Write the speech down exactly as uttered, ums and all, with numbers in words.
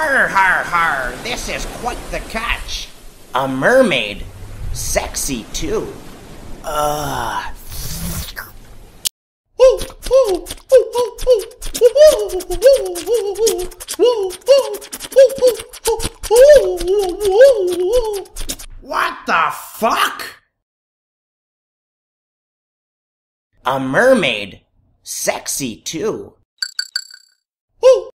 Har, har, har, this is quite the catch. A mermaid. Sexy, too. Ugh. What the fuck? A mermaid. Sexy, too.